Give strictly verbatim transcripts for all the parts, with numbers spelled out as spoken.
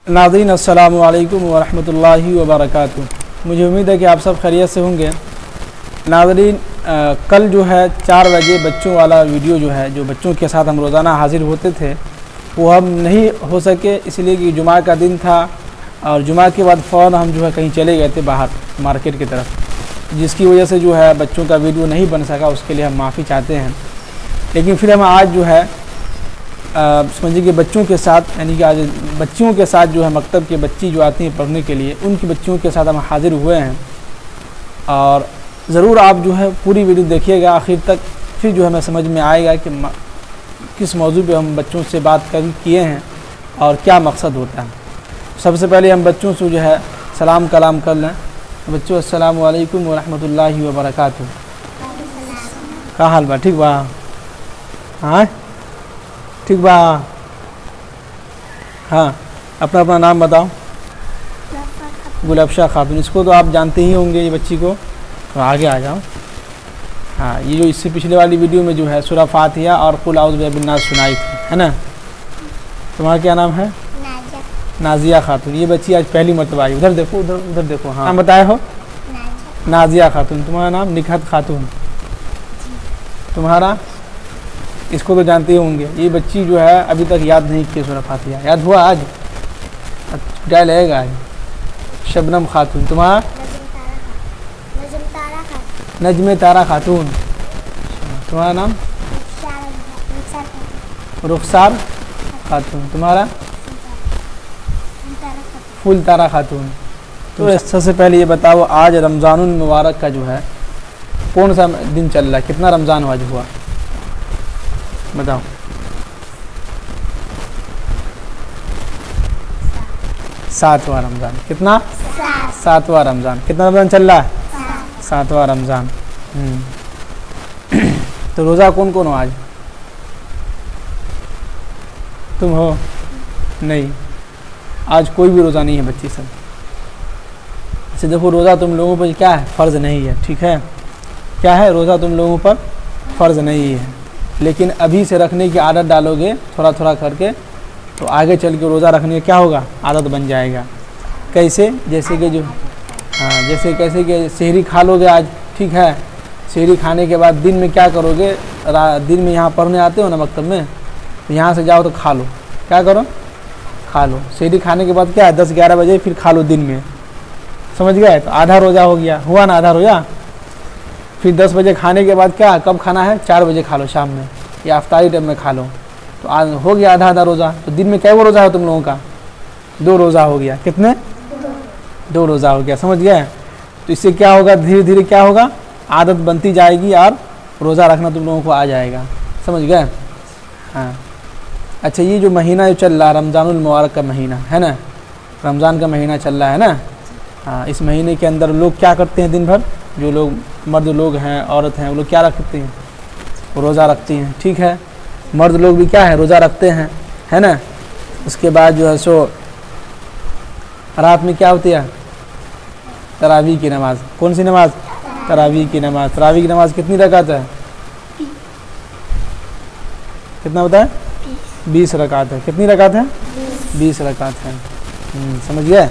नाज़रीन अस्सलामु अलैकुम व रहमतुल्लाहि व बरकातुहू। मुझे उम्मीद है कि आप सब खैरियत से होंगे। नाज़रीन कल जो है चार बजे बच्चों वाला वीडियो जो है, जो बच्चों के साथ हम रोज़ाना हाज़िर होते थे, वो हम नहीं हो सके इसलिए कि जुमा का दिन था और जुमा के बाद फ़ौरन हम जो है कहीं चले गए थे बाहर मार्केट की तरफ, जिसकी वजह से जो है बच्चों का वीडियो नहीं बन सका। उसके लिए हम माफ़ी चाहते हैं। लेकिन फिर हम आज जो है समझिए कि बच्चों के साथ, यानी कि आज बच्चियों के साथ जो है मकतब के बच्ची जो आती हैं पढ़ने के लिए, उनकी बच्चियों के साथ हम हाज़िर हुए हैं। और ज़रूर आप जो है पूरी वीडियो देखिएगा आखिर तक, फिर जो है हमें समझ में आएगा कि किस मौजू पे हम बच्चों से बात कर किए हैं और क्या मकसद होता है। सबसे पहले हम बच्चों से जो है सलाम कलाम कर लें। बच्चों अस्सलामु अलैकुम व रहमतुल्लाहि व बरकातुहू। का हाल बा? ठीक बा? हाँ ठीक बा? हाँ, अपना अपना नाम बताओ। गुलबशा खातून। इसको तो आप जानते ही होंगे, ये बच्ची को। तो आगे आ जाओ। हाँ, ये जो इससे पिछले वाली वीडियो में जो है सूरह फातिहा और कुल औज़ु बिरब्बिन-नास सुनाई थी, है ना। तुम्हारा क्या नाम है? नाजिया। नाजिया खातून। ये बच्ची आज पहली मरतबा आई। उधर देखो, उधर उधर देखो। हाँ, नाम बताए हो? नाजिया। नाजिया खातून। तुम्हारा नाम? निखत खातून। तुम्हारा? इसको तो जानते ही होंगे। ये बच्ची जो है अभी तक याद नहीं की सूरह फातिहा। याद हुआ आज? क्या लगेगा आज? शबनम खातून। तुम्हारा? नजमे तारा खातून। तुम्हारा नाम? रुखसार खातून। तुम्हारा? फूल तारा खातून। तो सबसे पहले ये बताओ, आज रमज़ानुल मुबारक का जो है कौन सा दिन चल रहा है? कितना रमज़ान आज हुआ बताओ। सातवां रमज़ान। कितना? सातवां रमज़ान। कितना रमज़ान चल रहा है? सातवां रमज़ान। तो रोज़ा कौन कौन हो आज? तुम हो? नहीं, आज कोई भी रोज़ा नहीं है बच्ची सब। अच्छा देखो, रोज़ा तुम लोगों पर क्या है? फ़र्ज़ नहीं है। ठीक है, क्या है? रोज़ा तुम लोगों पर फ़र्ज़ नहीं है, लेकिन अभी से रखने की आदत डालोगे थोड़ा थोड़ा करके, तो आगे चल के रोज़ा रखने का क्या होगा? आदत बन जाएगा। कैसे? जैसे कि जो हाँ जैसे कैसे कि सहरी खा लोगे आज, ठीक है। सहरी खाने के बाद दिन में क्या करोगे? दिन में यहाँ पढ़ने आते हो ना मकतब में, तो यहाँ से जाओ तो खा लो। क्या करो? खा लो। सहरी खाने के बाद क्या है? दस ग्यारह बजे फिर खा लो दिन में। समझ गए? तो आधा रोज़ा हो गया, हुआ ना आधा रोज़ा। फिर दस बजे खाने के बाद क्या, कब खाना है? चार बजे खा लो, शाम में या अफ्तारी टाइम में खा लो, तो आज हो गया आधा आधा रोज़ा। तो दिन में क्या वो रोज़ा है तुम लोगों का? दो रोज़ा हो गया। कितने? दो रोज़ा हो गया। समझ गए? तो इससे क्या होगा? धीरे धीरे क्या होगा? आदत बनती जाएगी और रोज़ा रखना तुम लोगों को आ जाएगा। समझ गए? हाँ। अच्छा, ये जो महीना जो चल रहा है रमज़ानुल मुबारक का महीना है ना, रमज़ान का महीना चल रहा है ना। हाँ, इस महीने के अंदर लोग क्या करते हैं? दिन भर जो लोग मर्द लोग हैं, औरत हैं, वो लोग क्या रखते हैं? रोज़ा रखती हैं। ठीक है, मर्द लोग भी क्या है? रोज़ा रखते हैं, है ना। उसके बाद जो है सो रात में क्या होती है? तरावी की नमाज। कौन सी नमाज? तरावी की नमाज। तरावी की नमाज कितनी रकात है? कितना होता है? बीस रकात है। कितनी रकात है? बीस रकात है। समझ गए?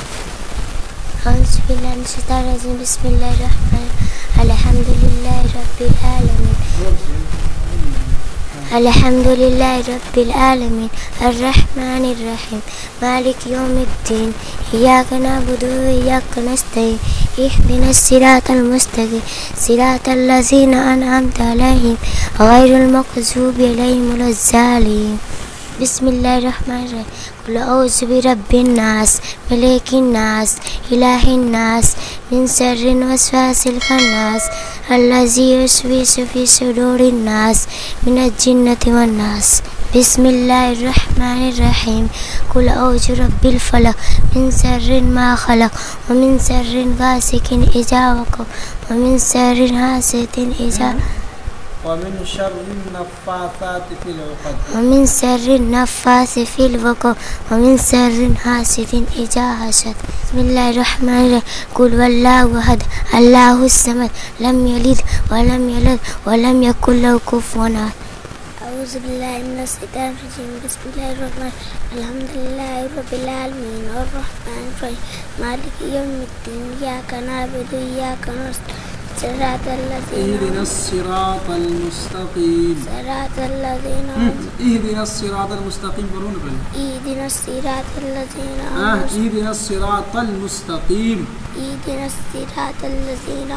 अल्हम्दुलिल्लाहि रब्बिल आलमीन अर्रहमानिर रहीम मालिक यौमिद्दीन इय्याका नअबुदु व इय्याका नस्तईन इहदिनस सिरातल मुस्तकीम सिरातल लज़ीना अनअमता अलैहिम गैरिल मग़ज़ूबि अलैहिम वलज़्ज़ालिमीन। बिस्मिल्लाहिर्रहमानिर्रहीम। कुल औज़ु बिरब्बिन नास मलिकिन नास इलाहिन नास मिन शर्रिल वस्वासिल खन्नास अल्लज़ी युस्विसु फ़ी सुदूरिन नास मिनल जिन्नति वन नास। बिस्मिल्लाहिर्रहमानिर्रहीम। कुल औज़ु बिरब्बिल फलक मिन शर्रि मा खलक व मिन शर्रि गासिकिन इज़ा वक़ब व मिन शर्रि हासिदिन इज़ा वमिन शर्रि नफ़्फ़ासाति फ़िल उक़द वमिन शर्रि नफ़्फ़ासिति फ़िल उक़द वमिन शर्रि हासिदिन इज़ा हसद। बिस्मिल्लाहिर्रहमानिर्रहीम। कुल वल्लाहु अहद अल्लाहुस समद लम यलिद व लम यूलद व लम यकुल लहू कुफुवन अहद। औज़ु बिल्लाहि मिनश शैतानिर रजीम बिस्मिल्लाहिर रहमानिर रहीम अल्हम्दुलिल्लाहि रब्बिल आलमीन अर्रहमानिर रहीम मालिकि यौमिद्दीन इय्याका नअबुदु व इय्याका नस्तईन सिरातल लज़ीना इहदिनस सिरातल मुस्तकीम सिरातल लज़ीना इहदिनस सिरातल मुस्तकीम बोलो ना पहले इहदिनस सिरातल लज़ीना हाँ इहदिनस सिरातल मुस्तकीम इहदिनस सिरातल लज़ीना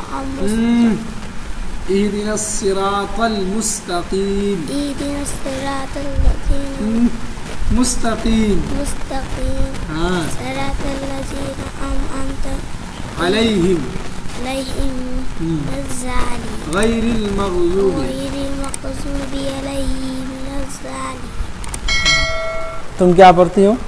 इहदिनस सिरातल मुस्तकीम इहदिनस सिरातल लज़ीना मुस्तकीम मुस्तकीम हाँ सिरातल लज़ीना अनअमत अलैहिम अलैहिम नज़्ज़ाली गैरिल मग़ज़ूबि गैरिल मग़ज़ूबि अलैहिम नज़्ज़ाली। तुम क्या पढ़ती हो?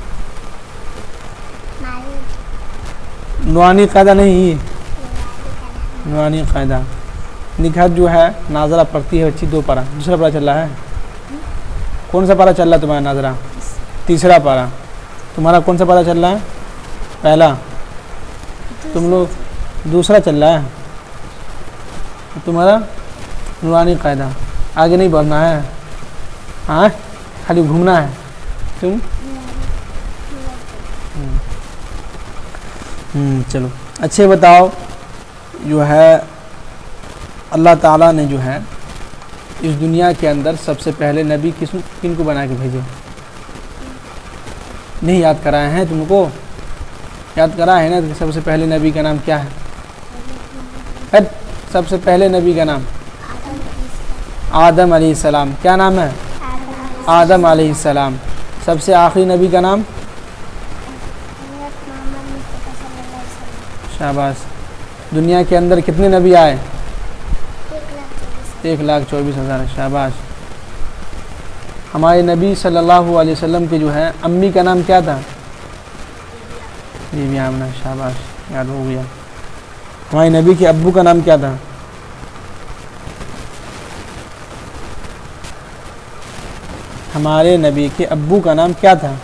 नुरानी कायदा नहीं, नुरानी कायदा निखात जो है नाजरा पढ़ती है बच्ची दो पारा, दूसरा पारा चल रहा है। कौन सा पारा चल रहा है तुम्हारा नाजरा? तीसरा पारा। तुम्हारा कौन सा पारा चल रहा है? पहला। तुम लोग दूसरा चल रहा है। तुम्हारा नुरानी कायदा आगे नहीं बढ़ना है, हाँ खाली घूमना है। तुम हम्म चलो अच्छे बताओ, जो है अल्लाह ताला ने जो है इस दुनिया के अंदर सबसे पहले नबी किस किन को बना के भेजे? नहीं याद कराए हैं तुमको? याद करा है ना? तो सबसे पहले नबी का नाम क्या है? है सबसे पहले नबी का नाम आदम अलैहिस्सलाम। क्या नाम है? आदम अलैहिस्सलाम। सबसे आखिरी नबी का नाम? शाबाश। दुनिया के अंदर कितने नबी आए? एक लाख चौबीस हज़ार। शाबाश। हमारे नबी सल्लल्लाहु अलैहि वसल्लम के जो है अम्मी का नाम क्या था? बीबी आमना। शाबाश, याद हो गया। हमारे नबी के अब्बू का नाम क्या था? हमारे नबी के अब्बू का नाम क्या था?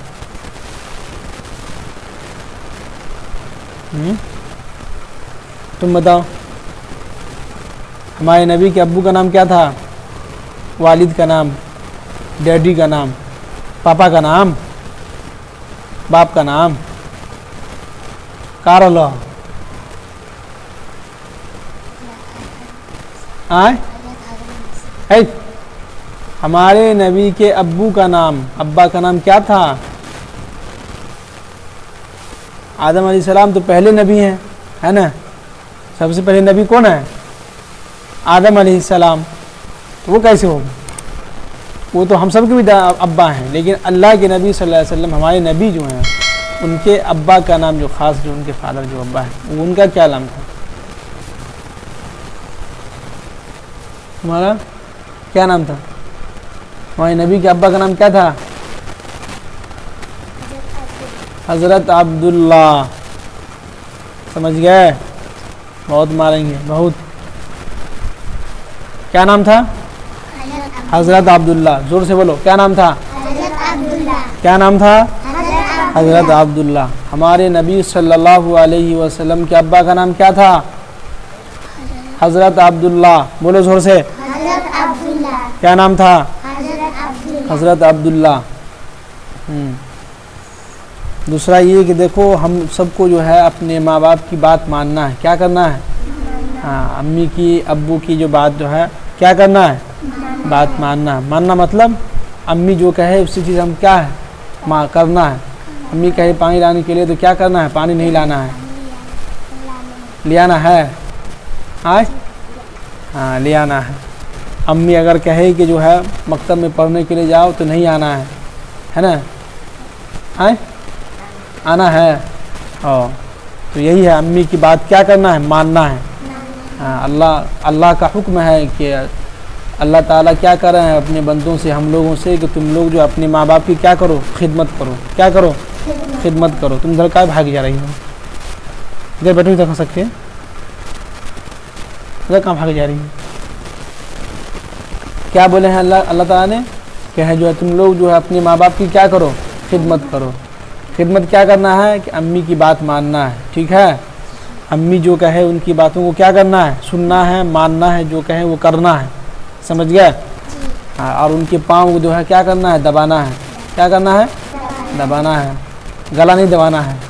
हुँ? तुम बताओ। हमारे नबी के अब्बू का नाम क्या था? वालिद का नाम, डैडी का नाम, पापा का नाम, बाप का नाम कार लो आए है। हमारे नबी के अब्बू का नाम, अब्बा का नाम क्या था? आदम अलैहिस्सलाम तो पहले नबी हैं, है ना? सबसे पहले नबी कौन है? आदम अलैहिस्सलाम। तो वो कैसे होगा? वो तो हम सब के भी अब्बा हैं, लेकिन अल्लाह के नबी सल्लल्लाहु अलैहि वसल्लम हमारे नबी जो हैं उनके अब्बा का नाम, जो ख़ास जो उनके फादर जो अब्बा है, उनका क्या नाम था? तुम्हारा क्या नाम था? हमारे नबी के अब्बा का नाम क्या था? हज़रत अब्दुल्ला। समझ गए? बहुत मारेंगे, बहुत। क्या नाम था? हज़रत अब्दुल्ला। जोर से बोलो, क्या नाम था? क्या नाम था? हज़रत अब्दुल्ला। हमारे नबी सल्लल्लाहु अलैहि वसल्लम के अब्बा का नाम क्या था? हज़रत अब्दुल्ला। बोलो जोर से। क्या नाम था? हज़रत अब्दुल्ला। दूसरा ये कि देखो, हम सबको जो है अपने माँ बाप की बात मानना है। क्या करना है? हाँ, अम्मी की अब्बू की जो बात जो है क्या करना है? बात मानना है। मानना मतलब अम्मी जो कहे उसी चीज़ हम क्या है? माँ करना है। अम्मी कहे पानी लाने के लिए तो क्या करना है? पानी नहीं लाना है, ले आना है। हाँ हाँ, ले आना है। अम्मी अगर कहे कि जो है मकतब में पढ़ने के लिए जाओ तो नहीं आना है, है ना? हाँ, आना है। और तो यही है, अम्मी की बात क्या करना है? मानना है। हाँ, अल्लाह अल्लाह का हुक्म है कि अल्लाह ताला क्या कर रहे हैं अपने बंदों से, हम लोगों से, कि तुम लोग जो अपने माँ बाप की क्या करो? खिदमत करो। क्या करो? खिदमत करो। तुम इधर क्या भाग जा रही हो? इधर बैठो, इधर खा सकते हैं। इधर कहाँ भाग जा रही हो? क्या बोले हैं अल्लाह अल्लाह ताला ने? क्या है जो है तुम लोग जो है अपने माँ बाप की क्या करो? खिदमत करो। खिदमत क्या करना है? कि अम्मी की बात मानना है। ठीक है? अम्मी जो कहे उनकी बातों को क्या करना है? सुनना है, मानना है, जो कहे वो करना है। समझ गए? हाँ, और उनके पाँव जो है क्या करना है, दबाना है। क्या करना है, दबाना है, गला नहीं दबाना है,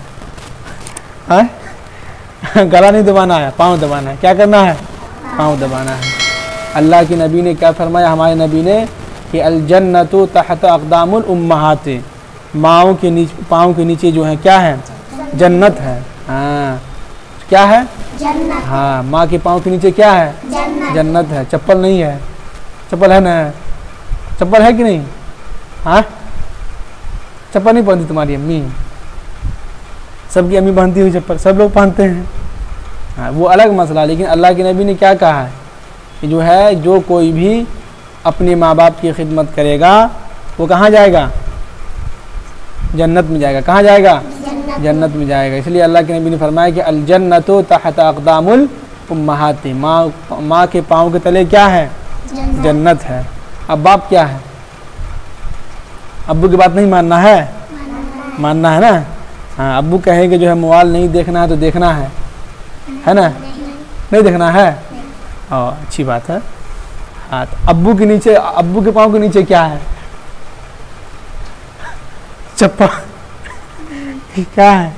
हाँ गला नहीं दबाना है, पाँव दबाना है। क्या करना है, पाँव दबाना है। अल्लाह के नबी ने क्या फरमाया, हमारे नबी ने कि अल जन्नतु तहत अक़दामुल उम्महात, माँओं के नीचे, पाँव के नीचे जो है क्या है, जन्नत है। हाँ क्या है, जन्नत। हाँ माँ के पाँव के नीचे क्या है, जन्नत। जन्नत है। चप्पल नहीं है, चप्पल है ना, चप्पल है कि नहीं, हाँ चप्पल नहीं पहनती तुम्हारी अम्मी, सबकी अम्मी पहनती हुई चप्पल, सब लोग पहनते हैं, हाँ वो अलग मसला। लेकिन अल्लाह के नबी ने क्या कहा है कि जो है जो कोई भी अपने माँ बाप की खिदमत करेगा वो कहाँ जाएगा, जन्नत में जाएगा। कहाँ जाएगा, जन्नत। जन्नत में जाएगा। इसलिए अल्लाह के नबी ने फरमाया कि अल जन्नतु तहत अक़दामुल उम्महात, माँ माँ के पाँव के तले क्या है, जन्नत। जन्नत है। अब बाप क्या है, अब्बू की बात नहीं मानना है, मानना है ना। हाँ अब्बू कहेंगे जो है मोबाइल नहीं देखना है तो देखना है, है ना, नहीं देखना है, और अच्छी बात है। हाँ तो अब्बू के नीचे, अब्बू के पाँव के नीचे क्या है, चप्पल क्या है।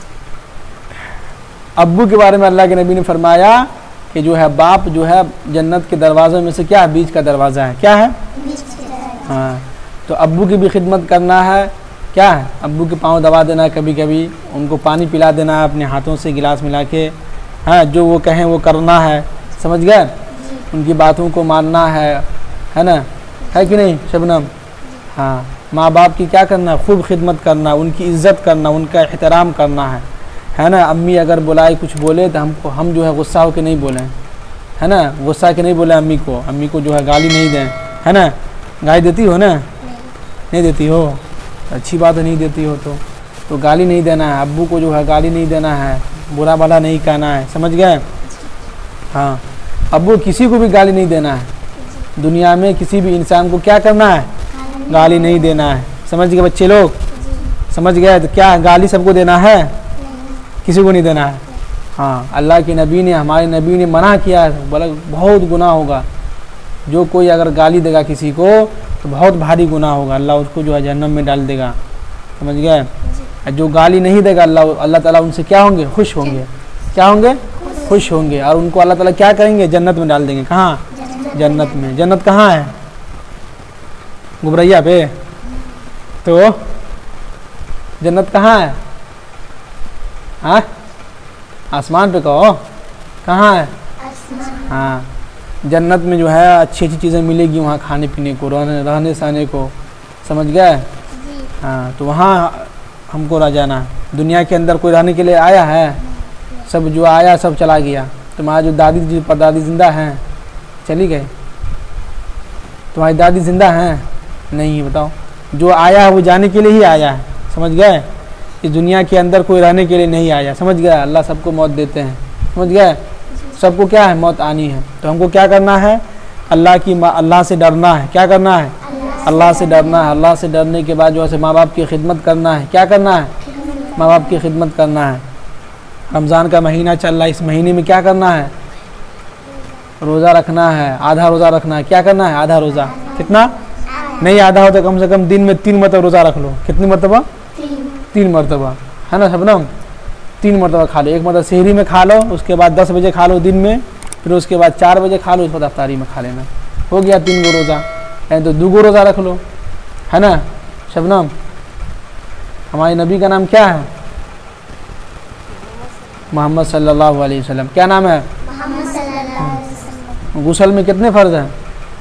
अब्बू के बारे में अल्लाह के नबी ने फरमाया कि जो है बाप जो है जन्नत के दरवाज़ों में से क्या है, बीच का दरवाज़ा है। क्या है, हाँ तो अब्बू की भी खिदमत करना है। क्या है, अब्बू के पाँव दबा देना है, कभी कभी उनको पानी पिला देना है अपने हाथों से गिलास मिला के, हाँ जो वो कहें वो करना है, समझ गए, उनकी बातों को मानना है, है ना, है कि नहीं शबनम। हाँ माँ बाप की क्या करना, खूब खिदमत करना, उनकी इज़्ज़त करना, उनका एहतराम करना है, है ना। अम्मी अगर बुलाए कुछ बोले तो हमको हम जो है गुस्सा होकर नहीं बोलें, है ना, गुस्सा के नहीं बोले अम्मी को, अम्मी को जो है गाली नहीं दें, है ना। गाली देती हो ना, नहीं देती हो, अच्छी बात है, नहीं देती हो तो तो गाली नहीं देना है, अब्बू को जो है गाली नहीं देना है, बुरा भला नहीं कहना है, समझ गए। हाँ अब्बू किसी को भी गाली नहीं देना है, दुनिया में किसी भी इंसान को क्या करना है, गाली नहीं देना है, समझ गए बच्चे लोग, समझ गए। तो क्या गाली सबको देना है, किसी को नहीं देना है। हाँ अल्लाह के नबी ने, हमारे नबी ने मना किया है, बोला बहुत गुनाह होगा, जो कोई अगर गाली देगा किसी को तो बहुत भारी गुनाह होगा, अल्लाह उसको जो है जहन्नम में डाल देगा, समझ गए। जो गाली नहीं देगा अल्लाह अल्लाह ताला उनसे क्या होंगे, खुश होंगे, क्या होंगे, खुश होंगे, और उनको अल्लाह ताला क्या करेंगे, जन्नत में डाल देंगे। कहाँ, जन्नत में। जन्नत कहाँ है, गुबरैया पे, तो जन्नत कहाँ है, हाँ आसमान पे कहो, कहाँ है, हाँ जन्नत में जो है अच्छी अच्छी चीज़ें मिलेगी वहाँ खाने पीने को, रहने रहने सहने को, समझ गए। हाँ तो वहाँ हमको रह जाना है। दुनिया के अंदर कोई रहने के लिए आया है, सब जो आया सब चला गया। तुम्हारी जो दादी जी परदादी ज़िंदा हैं, चली गई। तुम्हारी दादी ज़िंदा हैं, नहीं, बताओ। जो आया है वो जाने के लिए ही आया है, समझ गए। इस दुनिया के अंदर कोई रहने के लिए नहीं आया, समझ गया। अल्लाह सबको मौत देते हैं, समझ गए। सबको क्या है, मौत आनी है। तो हमको क्या करना है, अल्लाह की अल्लाह से डरना है। क्या करना है, अल्लाह से डरना है। अल्लाह से डरने के बाद जो है माँ बाप की खिदमत करना है। क्या करना है, माँ बाप की खिदमत करना है। रमज़ान का महीना चल रहा है, इस महीने में क्या करना है, रोज़ा रखना है, आधा रोज़ा रखना है। क्या करना है, आधा रोज़ा। कितना, नहीं आधा हो तो कम से कम दिन में तीन मरतबा रोज़ा रख लो। कितनी मरतबा, तीन मरतबा, है ना शबनम, तीन मरतबा खा लो। एक मतलब शहरी में खा लो, उसके बाद दस बजे खा लो दिन में, फिर उसके बाद चार बजे खा लो, उसके बाद अफ्तारी में खा लेना। हो गया तीन गो रोज़ा, यानी तो दो गो रोज़ा रख लो, है ना शबनम। हमारे नबी का नाम क्या है, मोहम्मद सल्लल्लाहु अलैहि वसल्लम। क्या नाम है, मोहम्मद सल्लल्लाहु अलैहि वसल्लम। गुस्ल में कितने फ़र्ज़ हैं,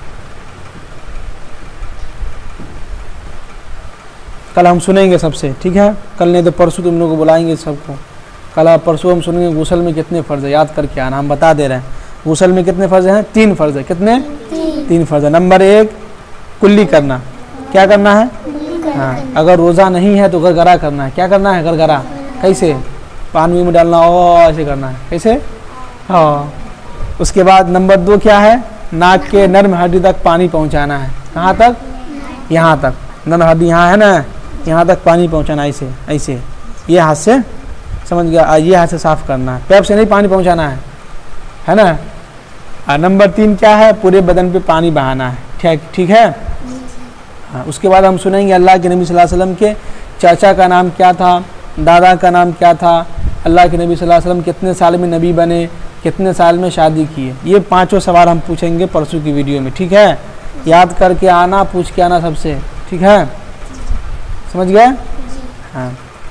कल हम सुनेंगे सबसे, ठीक है। कल नहीं तो परसों तुम लोग को बुलाएंगे सबको। कल परसों हम सुनेंगे गुस्ल में कितने फ़र्ज़ है, याद करके आना। हम बता दे रहे हैं गुस्ल में कितने फ़र्ज़ हैं, तीन फ़र्ज़ है। कितने, तीन, तीन फ़र्ज़ है। नंबर एक, कुल्ली करना। क्या करना है, हाँ अगर रोज़ा नहीं है तो गरगरा करना है। क्या करना है, गरगरा। कैसे, पानी में डालना, ओ ऐसे करना है, कैसे, हाँ। उसके बाद नंबर दो क्या है, नाक के नर्म हड्डी तक पानी पहुंचाना है। कहाँ तक, यहाँ तक, नर्म हड्डी यहाँ है ना, यहाँ तक पानी पहुंचाना, ऐसे ऐसे, ये हाथ से, समझ गया, ये हाथ से साफ़ करना है, पैप से नहीं पानी पहुंचाना है, है ना। और नंबर तीन क्या है, पूरे बदन पे पानी बहाना है, ठीक ठीक है। हाँ, उसके बाद हम सुनेंगे अल्लाह के नबी सल्लल्लाहु अलैहि वसल्लम के चाचा का नाम क्या था, दादा का नाम क्या था, अल्लाह के नबी सल्लल्लाहु अलैहि वसल्लम कितने साल में नबी बने, कितने साल में शादी किए। ये पांचों सवाल हम पूछेंगे परसों की वीडियो में, ठीक है। याद करके आना, पूछ के आना सबसे, ठीक है, समझ गए। हाँ,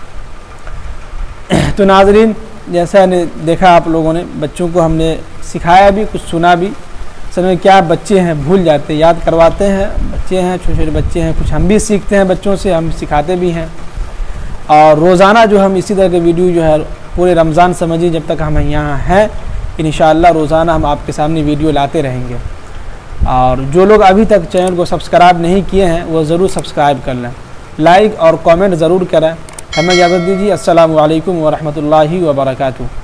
तो नाज़रीन जैसा ने देखा आप लोगों ने, बच्चों को हमने सिखाया भी, कुछ सुना भी। असल में क्या बच्चे हैं भूल जाते, याद करवाते हैं, बच्चे हैं, छोटे छोटे बच्चे हैं, कुछ हम भी सीखते हैं बच्चों से, हम सिखाते भी हैं। और रोज़ाना जो हम इसी तरह के वीडियो जो है पूरे रमज़ान समझिए जब तक हम यहाँ हैं, इंशाअल्लाह रोज़ाना हम आपके सामने वीडियो लाते रहेंगे। और जो लोग अभी तक चैनल को सब्सक्राइब नहीं किए हैं वो ज़रूर सब्सक्राइब कर लें, लाइक और कमेंट ज़रूर करें। हमें इजाज़त दीजिए। अस्सलामु अलैकुम व रहमतुल्लाहि व बरकातुहू।